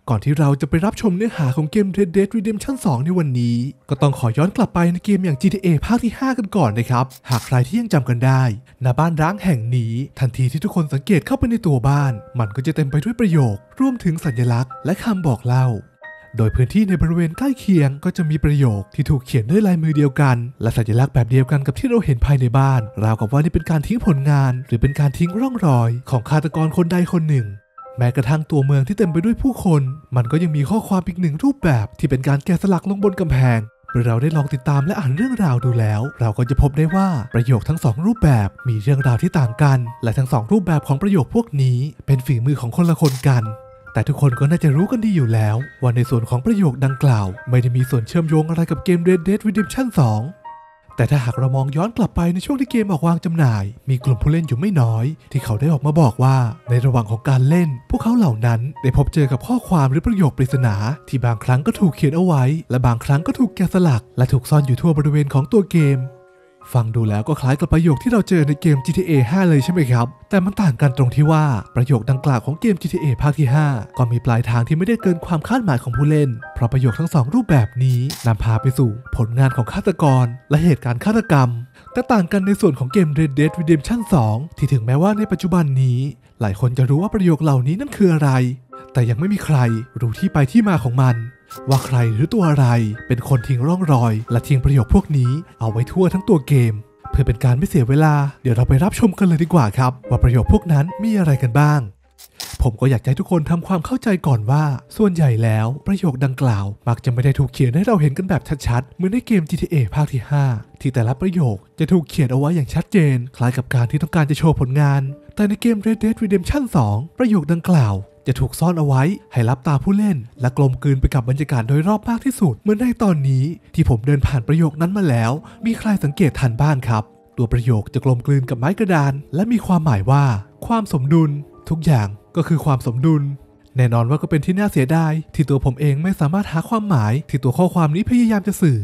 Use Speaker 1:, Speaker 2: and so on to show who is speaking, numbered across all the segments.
Speaker 1: ก่อนที่เราจะไปรับชมเนื้อหาของเกม Red Dead Redemption 2 ในวันนี้ก็ต้องขอย้อนกลับไปในเกมอย่าง GTA ภาคที่ 5 กันก่อนนะครับหากใครที่ยังจำกันได้ณบ้านร้างแห่งนี้ทันทีที่ทุกคนสังเกตเข้าไปในตัวบ้านมันก็จะเต็มไปด้วยประโยครวมถึงสัญลักษณ์และคำบอกเล่าโดยพื้นที่ในบริเวณใกล้เคียงก็จะมีประโยคที่ถูกเขียนด้วยลายมือเดียวกันและสัญลักษณ์แบบเดียวกันกับที่เราเห็นภายในบ้านราวกับว่านี่เป็นการทิ้งผลงานหรือเป็นการทิ้งร่องรอยของฆาตกรคนใดคนหนึ่งแม้กระทั่งตัวเมืองที่เต็มไปด้วยผู้คนมันก็ยังมีข้อความอีกหนึ่งรูปแบบที่เป็นการแกะสลักลงบนกำแพงเมื่อเราได้ลองติดตามและอ่านเรื่องราวดูแล้วเราก็จะพบได้ว่าประโยคทั้ง2รูปแบบมีเรื่องราวที่ต่างกันและทั้ง2รูปแบบของประโยคพวกนี้เป็นฝีมือของคนละคนกันแต่ทุกคนก็น่าจะรู้กันดีอยู่แล้วว่าในส่วนของประโยคดังกล่าวไม่ได้มีส่วนเชื่อมโยงอะไรกับเกม Red Dead Redemption 2 แต่ถ้าหากเรามองย้อนกลับไปในช่วงที่เกมออกวางจำหน่ายมีกลุ่มผู้เล่นอยู่ไม่น้อยที่เขาได้ออกมาบอกว่าในระหว่างของการเล่นพวกเขาเหล่านั้นได้พบเจอกับข้อความหรือประโยคปริศนาที่บางครั้งก็ถูกเขียนเอาไว้และบางครั้งก็ถูกแกะสลักและถูกซ่อนอยู่ทั่วบริเวณของตัวเกมฟังดูแล้วก็คล้ายกับประโยคที่เราเจอในเกม GTA 5 เลยใช่ไหมครับแต่มันต่างกันตรงที่ว่าประโยคดังกล่าวของเกม GTA ภาคที่ 5 ก็มีปลายทางที่ไม่ได้เกินความคาดหมายของผู้เล่นเพราะประโยคทั้ง2รูปแบบนี้นำพาไปสู่ผลงานของฆาตกรและเหตุการณ์ฆาตกรรมแต่ต่างกันในส่วนของเกม Red Dead Redemption 2 ที่ถึงแม้ว่าในปัจจุบันนี้หลายคนจะรู้ว่าประโยคเหล่านี้นั่นคืออะไรแต่ยังไม่มีใครรู้ที่ไปที่มาของมันว่าใครหรือตัวอะไรเป็นคนทิ้งร่องรอยและทิ้งประโยคพวกนี้เอาไว้ทั่วทั้งตัวเกมเพื่อเป็นการไม่เสียเวลาเดี๋ยวเราไปรับชมกันเลยดีกว่าครับว่าประโยคพวกนั้นมีอะไรกันบ้างผมก็อยากให้ทุกคนทำความเข้าใจก่อนว่าส่วนใหญ่แล้วประโยคดังกล่าวมักจะไม่ได้ถูกเขียนให้เราเห็นกันแบบชัดๆเหมือนในเกม GTA ภาคที่ 5 ที่แต่ละประโยคจะถูกเขียนเอาไว้อย่างชัดเจนคล้ายกับการที่ต้องการจะโชว์ผลงานแต่ในเกม Red Dead Redemption 2 ประโยคดังกล่าวจะถูกซ่อนเอาไว้ให้ลับตาผู้เล่นและกลมกลืนไปกับบรรยากาศโดยรอบมากที่สุดเหมือนในตอนนี้ที่ผมเดินผ่านประโยคนั้นมาแล้วมีใครสังเกตทันบ้างครับตัวประโยคจะกลมกลืนกับไม้กระดานและมีความหมายว่าความสมดุลทุกอย่างก็คือความสมดุลแน่นอนว่าก็เป็นที่น่าเสียดายที่ตัวผมเองไม่สามารถหาความหมายที่ตัวข้อความนี้พยายามจะสื่อ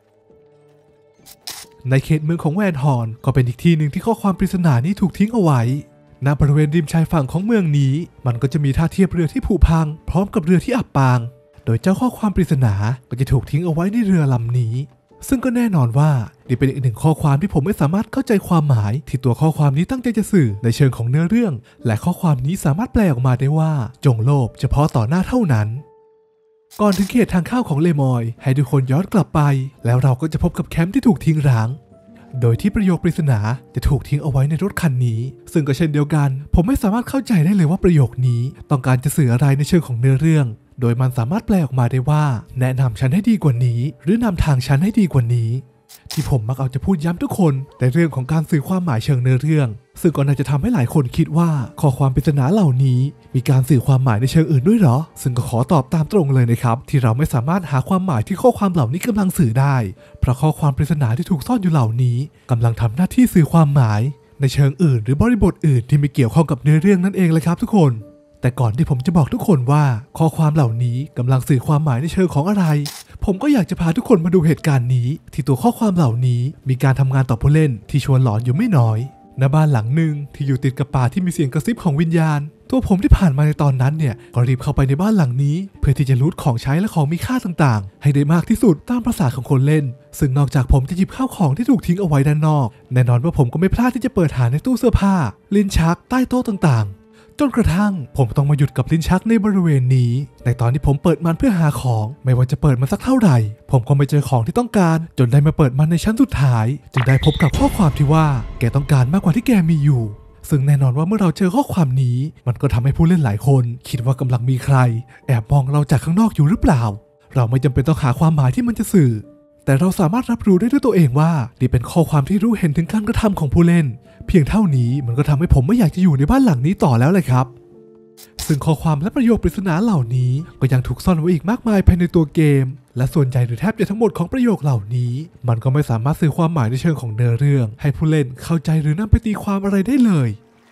Speaker 1: ในเขตเมืองของแวนฮอร์นก็เป็นอีกที่หนึ่งที่ข้อความปริศนานี้ถูกทิ้งเอาไว้ณบริเวณริมชายฝั่งของเมืองนี้มันก็จะมีท่าเทียบเรือที่ผุพังพร้อมกับเรือที่อับปางโดยเจ้าข้อความปริศนาก็จะถูกทิ้งเอาไว้ในเรือลำนี้ซึ่งก็แน่นอนว่านี่เป็นอีกหนึ่งข้อความที่ผมไม่สามารถเข้าใจความหมายที่ตัวข้อความนี้ตั้งใจจะสื่อในเชิงของเนื้อเรื่องและข้อความนี้สามารถแปลออกมาได้ว่าจงโลภเฉพาะต่อหน้าเท่านั้นก่อนถึงเขตทางเข้าของเลมอยให้ทุกคนย้อนกลับไปแล้วเราก็จะพบกับแคมป์ที่ถูกทิ้งร้างโดยที่ประโยคปริศนาจะถูกทิ้งเอาไว้ในรถคันนี้ซึ่งก็เช่นเดียวกันผมไม่สามารถเข้าใจได้เลยว่าประโยคนี้ต้องการจะสื่ออะไรในเชิงของเนื้อเรื่องโดยมันสามารถแปลออกมาได้ว่าแนะนำฉันให้ดีกว่านี้หรือนำทางฉันให้ดีกว่านี้ที่ผมมักเอาจะพูดย้ำทุกคนในเรื่องของการสื่อความหมายเชิงเนื้อเรื่องซึ่งก็น่าจะทำให้หลายคนคิดว่าข้อความปริศนาเหล่านี้มีการสื่อความหมายในเชิงอื่นด้วยเหรอซึ่งก็ขอตอบตามตรงเลยนะครับที่เราไม่สามารถหาความหมายที่ข้อความเหล่านี้กำลังสื่อได้เพราะข้อความปริศนาที่ถูกซ่อนอยู่เหล่านี้กำลังทำหน้าที่สื่อความหมายในเชิงอื่นหรือบริบทอื่นที่ไม่เกี่ยวข้องกับเนื้อเรื่องนั่นเองเลยครับทุกคนแต่ก่อนที่ผมจะบอกทุกคนว่าข้อความเหล่านี้กำลังสื่อความหมายในเชิงของอะไรผมก็อยากจะพาทุกคนมาดูเหตุการณ์นี้ที่ตัวข้อความเหล่านี้มีการทำงานต่อผู้เล่นที่ชวนหลอนอยู่ไม่น้อยณบ้านหลังหนึ่งที่อยู่ติดกับป่าที่มีเสียงกระซิบของวิญญาณตัวผมที่ผ่านมาในตอนนั้นเนี่ยก็รีบเข้าไปในบ้านหลังนี้เพื่อที่จะรูทของใช้และของมีค่าต่างๆให้ได้มากที่สุดตามประสาของคนเล่นซึ่งนอกจากผมจะหยิบข้าวของที่ถูกทิ้งเอาไว้ด้านนอกแน่นอนว่าผมก็ไม่พลาดที่จะเปิดหาในตู้เสื้อผ้าลิ้นชักใต้โต๊ะต่างๆจนกระทั่งผมต้องมาหยุดกับลิ้นชักในบริเวณนี้ในตอนที่ผมเปิดมันเพื่อหาของไม่ว่าจะเปิดมันสักเท่าไหร่ผมก็ไม่เจอของที่ต้องการจนได้มาเปิดมันในชั้นสุดท้ายจึงได้พบกับข้อความที่ว่าแกต้องการมากกว่าที่แกมีอยู่ซึ่งแน่นอนว่าเมื่อเราเจอข้อความนี้มันก็ทำให้ผู้เล่นหลายคนคิดว่ากำลังมีใครแอบมองเราจากข้างนอกอยู่หรือเปล่าเราไม่จำเป็นต้องหาความหมายที่มันจะสื่อแต่เราสามารถรับรู้ได้ด้วยตัวเองว่านี่เป็นข้อความที่รู้เห็นถึงการกระทำของผู้เล่นเพียงเท่านี้มันก็ทำให้ผมไม่อยากจะอยู่ในบ้านหลังนี้ต่อแล้วเลยครับซึ่งข้อความและประโยคปริศนาเหล่านี้ก็ยังถูกซ่อนไว้อีกมากมายภายในตัวเกมและส่วนใหญ่หรือแทบจะทั้งหมดของประโยคเหล่านี้มันก็ไม่สามารถสื่อความหมายในเชิงของเนื้อเรื่องให้ผู้เล่นเข้าใจหรือนำไปตีความอะไรได้เลย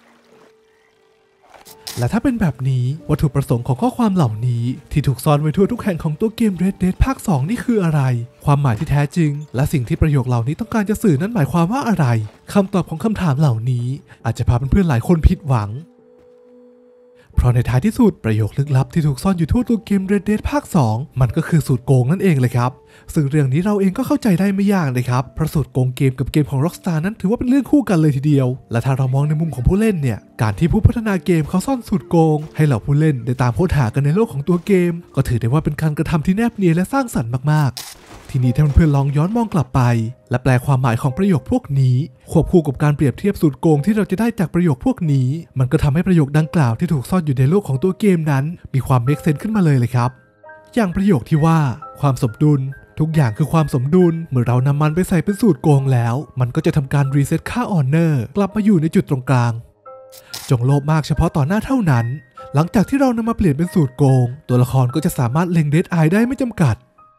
Speaker 1: และถ้าเป็นแบบนี้วัตถุประสงค์ของข้อความเหล่านี้ที่ถูกซ่อนไว้ทั่วทุกแห่งของตัวเกม Red Dead ภาค 2 นี่คืออะไรความหมายที่แท้จริงและสิ่งที่ประโยคเหล่านี้ต้องการจะสื่อนั้นหมายความว่าอะไรคำตอบของคำถามเหล่านี้อาจจะพาเพื่อนๆหลายคนผิดหวังเพราะในท้ายที่สุดประโยคลึกลับที่ถูกซ่อนอยู่ทั่วตัวเกม Red Dead ภาค 2มันก็คือสูตรโกงนั่นเองเลยครับซึ่งเรื่องนี้เราเองก็เข้าใจได้ไม่ยากเลยครับเพราะสูตรโกงเกมกับเกมของ Rockstar นั้นถือว่าเป็นเรื่องคู่กันเลยทีเดียวและถ้าเรามองในมุมของผู้เล่นเนี่ยการที่ผู้พัฒนาเกมเขาซ่อนสูตรโกงให้เหล่าผู้เล่นได้ตามค้นหากันในโลกของตัวเกมก็ถือได้ว่าเป็นการกระทำที่แนบเนียนและสร้างสรรค์มากๆทีนี้ถ้าเพื่อนๆลองย้อนมองกลับไปและแปลความหมายของประโยคพวกนี้ควบคู่กับการเปรียบเทียบสูตรโกงที่เราจะได้จากประโยคพวกนี้มันก็ทำให้ประโยคดังกล่าวที่ถูกซ่อนอยู่ในโลกของตัวเกมนั้นมีความเมคเซนส์ขึ้นมาเลยครับอย่างประโยคที่ว่าความสมดุลทุกอย่างคือความสมดุลเมื่อเรานำมันไปใส่เป็นสูตรโกงแล้วมันก็จะทำการรีเซ็ตค่าออเนอร์กลับมาอยู่ในจุดตรงกลางจงโลภมากเฉพาะต่อหน้าเท่านั้นหลังจากที่เรานำมาเปลี่ยนเป็นสูตรโกงตัวละครก็จะสามารถเล็งเดดไอได้ไม่จำกัด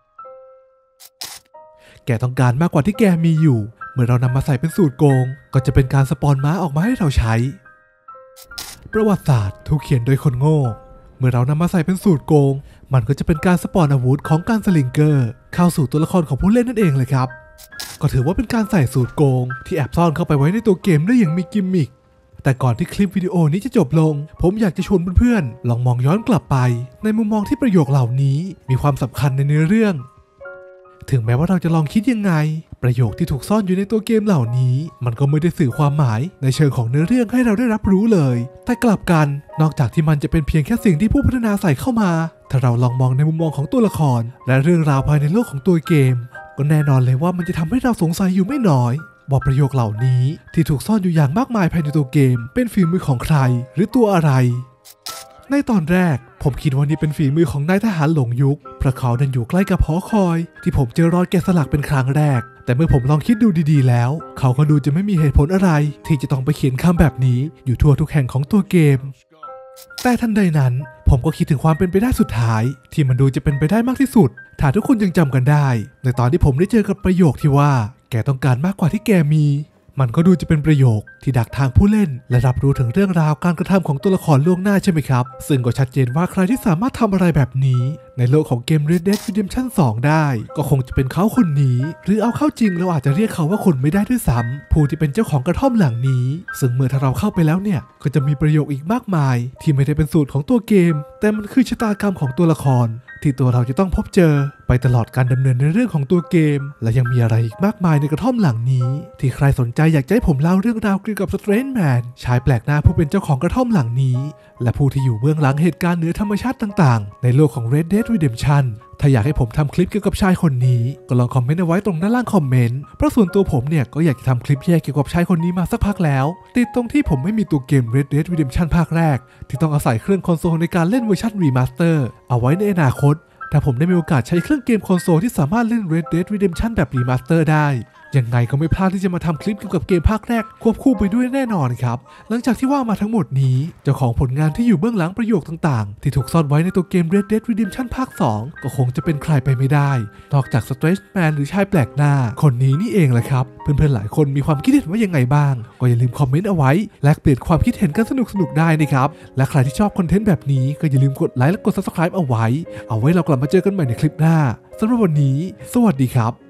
Speaker 1: แกต้องการมากกว่าที่แกมีอยู่เมื่อเรานำมาใส่เป็นสูตรโกงก็จะเป็นการสปอนม้าออกมาให้เราใช้ประวัติศาสตร์ถูกเขียนโดยคนโง่เมื่อเรานำมาใส่เป็นสูตรโกงมันก็จะเป็นการสปอนอาวุธของการสลิงเกอร์เข้าสู่ตัวละครของผู้เล่นนั่นเองเลยครับก็ถือว่าเป็นการใส่สูตรโกงที่แอบซ่อนเข้าไปไว้ในตัวเกมได้อย่างมีกิมมิคแต่ก่อนที่คลิปวิดีโอนี้จะจบลงผมอยากจะชวนเพื่อนๆลองมองย้อนกลับไปในมุมมองที่ประโยคเหล่านี้มีความสำคัญในเนื้อเรื่องถึงแม้ว่าเราจะลองคิดยังไงประโยคที่ถูกซ่อนอยู่ในตัวเกมเหล่านี้มันก็ไม่ได้สื่อความหมายในเชิงของเนื้อเรื่องให้เราได้รับรู้เลยแต่กลับกันนอกจากที่มันจะเป็นเพียงแค่สิ่งที่ผู้พัฒนาใส่เข้ามาถ้าเราลองมองในมุมมองของตัวละครและเรื่องราวภายในโลกของตัวเกมก็แน่นอนเลยว่ามันจะทำให้เราสงสัยอยู่ไม่น้อยว่าประโยคเหล่านี้ที่ถูกซ่อนอยู่อย่างมากมายภายในตัวเกมเป็นฝีมือของใครหรือตัวอะไรในตอนแรกผมคิดว่านี่เป็นฝีมือของนายทหารหลงยุคเพราะเขาดันอยู่ใกล้กับหอคอยที่ผมเจอรอยแกะสลักเป็นครั้งแรกแต่เมื่อผมลองคิดดูดีๆแล้วเขาก็ดูจะไม่มีเหตุผลอะไรที่จะต้องไปเขียนคำแบบนี้อยู่ทั่วทุกแห่งของตัวเกมแต่ทันใดนั้นผมก็คิดถึงความเป็นไปได้สุดท้ายที่มันดูจะเป็นไปได้มากที่สุดถ้าทุกคนยังจำกันได้ในตอนที่ผมได้เจอกับประโยคที่ว่าแกต้องการมากกว่าที่แกมีมันก็ดูจะเป็นประโยคที่ดักทางผู้เล่นและรับรู้ถึงเรื่องราวการกระทำของตัวละครล่วงหน้าใช่ไหมครับซึ่งก็ชัดเจนว่าใครที่สามารถทำอะไรแบบนี้ในโลกของเกม Red Dead Redemption 2 ได้ก็คงจะเป็นเขาคนนี้หรือเอาเข้าจริงเราอาจจะเรียกเขาว่าคนไม่ได้ด้วยซ้ำผู้ที่เป็นเจ้าของกระท่อมหลังนี้ซึ่งเมื่อถ้าเราเข้าไปแล้วเนี่ยก็จะมีประโยคอีกมากมายที่ไม่ได้เป็นสูตรของตัวเกมแต่มันคือชะตากรรมของตัวละครที่ตัวเราจะต้องพบเจอไปตลอดการดำเนินในเรื่องของตัวเกมและยังมีอะไรอีกมากมายในกระท่อมหลังนี้ที่ใครสนใจอยากจะให้ผมเล่าเรื่องราวเกี่ยวกับ Strange Man ชายแปลกหน้าผู้เป็นเจ้าของกระท่อมหลังนี้และผู้ที่อยู่เบื้องหลังเหตุการณ์เหนือธรรมชาติต่างๆในโลกของ Red Dead Redemption ถ้าอยากให้ผมทำคลิปเกี่ยวกับชายคนนี้ก็ลองคอมเมนต์เอาไว้ตรงด้านล่างคอมเมนต์เพราะส่วนตัวผมเนี่ยก็อยากจะทำคลิปแยกเกี่ยวกับชายคนนี้มาสักพักแล้วติดตรงที่ผมไม่มีตัวเกม Red Dead Redemption ภาคแรกที่ต้องอาศัยเครื่องคอนโซลในการเล่นเวอร์ชันรีมาสเตอร์เอาไว้ในอนาคตถ้าผมได้มีโอกาสใช้เครื่องเกมคอนโซลที่สามารถเล่น Red Dead Redemption แบบรีมาสเตอร์ได้ยังไงก็ไม่พลาดที่จะมาทำคลิปเกี่ยวกับเกมภาคแรกควบคู่ไปด้วยแน่นอนครับหลังจากที่ว่ามาทั้งหมดนี้เจ้าของผลงานที่อยู่เบื้องหลังประโยคต่างๆที่ถูกซ่อนไว้ในตัวเกม Red Dead Redemption ภาค 2 ก็คงจะเป็นใครไปไม่ได้นอกจาก Strange Man หรือชายแปลกหน้าคนนี้นี่เองแหละครับเพื่อนๆหลายคนมีความคิดเห็นว่ายังไงบ้างก็อย่าลืมคอมเมนต์เอาไว้แลกเปลี่ยนความคิดเห็นกันสนุกๆได้นะครับและใครที่ชอบคอนเทนต์แบบนี้ก็อย่าลืมกดไลค์และกด Subscribe เอาไว้เรากลับมาเจอกันใหม่ในคลิปหน้าสำหรับวันนี้สวัสดีครับ